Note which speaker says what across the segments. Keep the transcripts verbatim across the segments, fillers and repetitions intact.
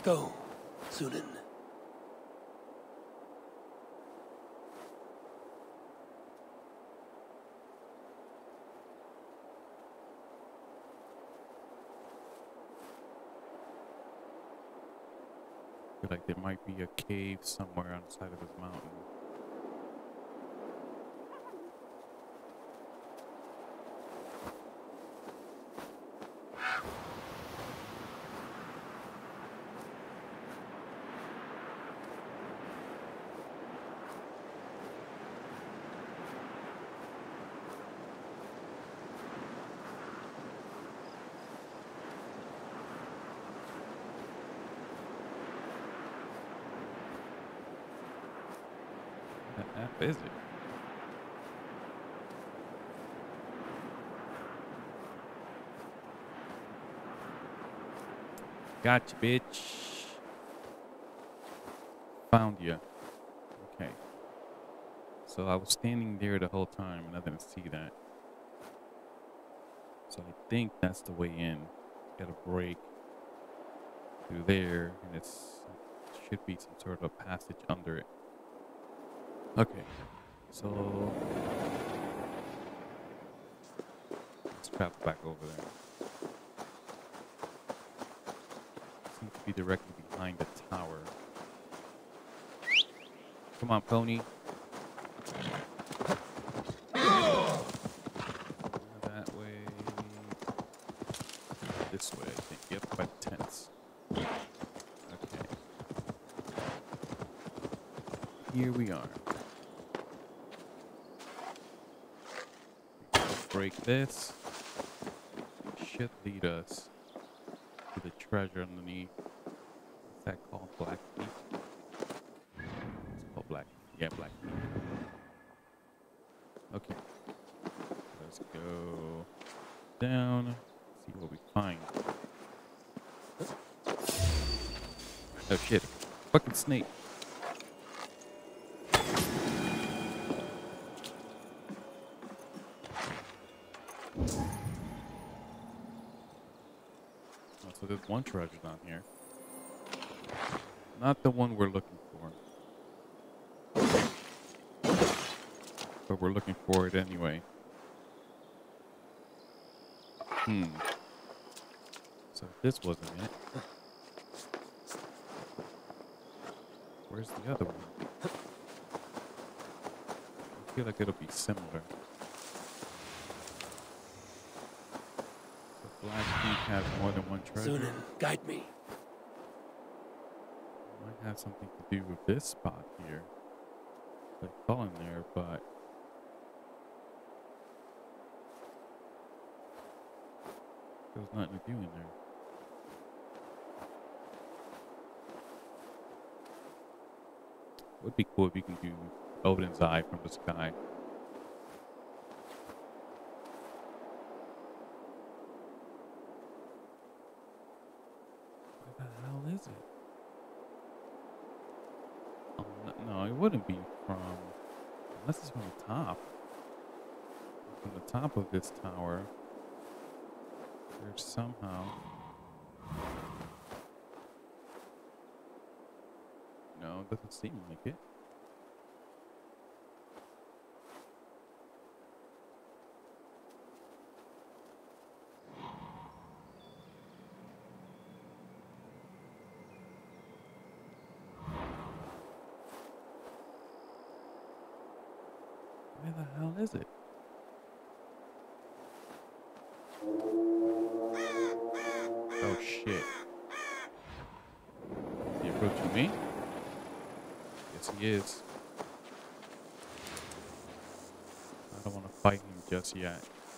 Speaker 1: Go, Sunan.
Speaker 2: I feel like there might be a cave somewhere on the side of this mountain. What the F is it? Gotcha, bitch. Found you. Okay. So I was standing there the whole time and I didn't see that. So I think that's the way in. Got a break through there, and it's should be some sort of a passage under it. Okay. So let's travel back over there. Seems to be directly behind the tower. Come on, pony. That way. This way, I think. Yep, by the tents. Okay. Here we are. Break this. Should lead us to the treasure underneath. What's that called? Black Peak? It's called Black Peak. Yeah, Black Peak. Okay. Let's go down. See what we find. Oh shit. Fucking snake. Oh, so there's one treasure down here. Not the one we're looking for. But we're looking for it anyway. Hmm. So this wasn't it. Where's the other one? I feel like it'll be similar. The Black Peak has more than one treasure.
Speaker 1: Sunan, guide me.
Speaker 2: Might have something to do with this spot here. Like falling there, but there's nothing to do in there. Would be cool if you can do Odin's Eye from the sky. Where the hell is it? Oh, no, no, it wouldn't be from, unless it's from the top. From the top of this tower, there's somehow. No, it doesn't seem like it. Where the hell is it? Oh shit. Is he approaching me? Yes, he is. I don't want to fight him just yet.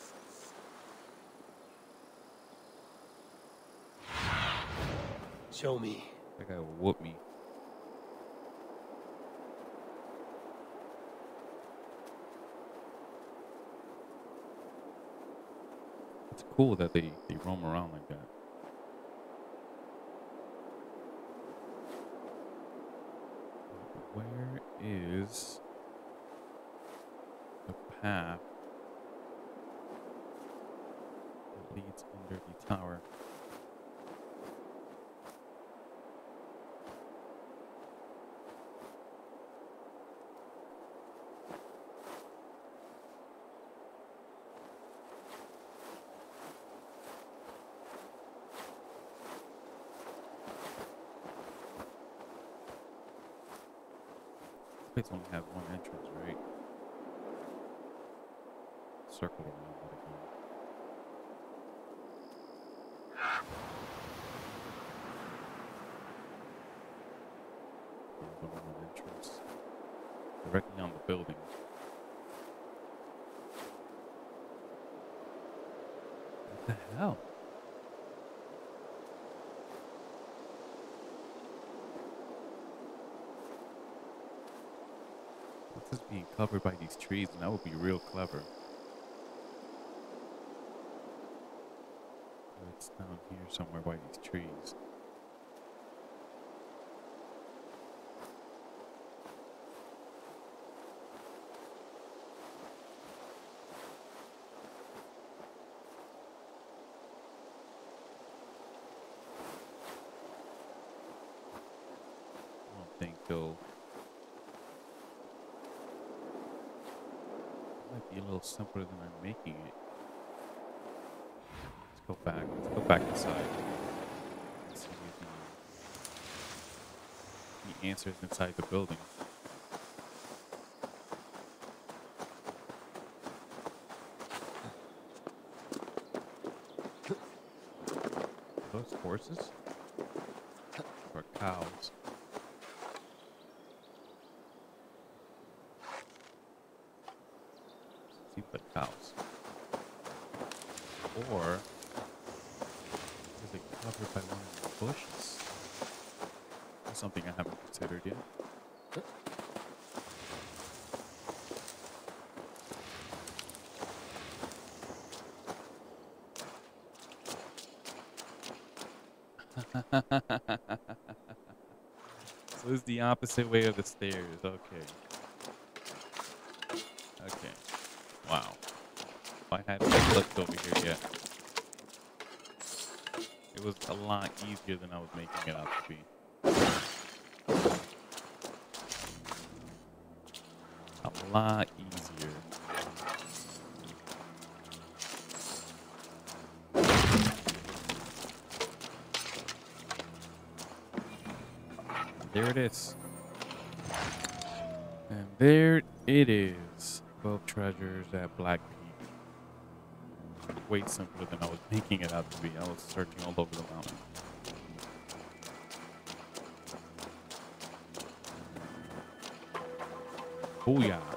Speaker 1: Show me.
Speaker 2: That guy will whoop me. It's cool that they, they roam around like that. Where is the path that leads under the tower? place only has one entrance, right? Circle around it again. Yeah, there's only one entrance. Directly on the building. What the hell? What's this being covered by these trees? And that would be real clever. It's down here somewhere by these trees. I don't think they'll. It might be a little simpler than I'm making it. Let's go back. Let's go back inside. Let's see if the, the answers inside the building. Are those horses? Or cows? Seems like cows. Or is it covered by one of the bushes? That's something I haven't considered yet. So it's the opposite way of the stairs. Okay. Okay. Wow. I hadn't looked over here yet. It was a lot easier than I was making it out to be. A lot easier. There it is. And there it is. twelve treasures at Black Peak. Way simpler than I was making it out to be. I was searching all over the mountain. Booyah.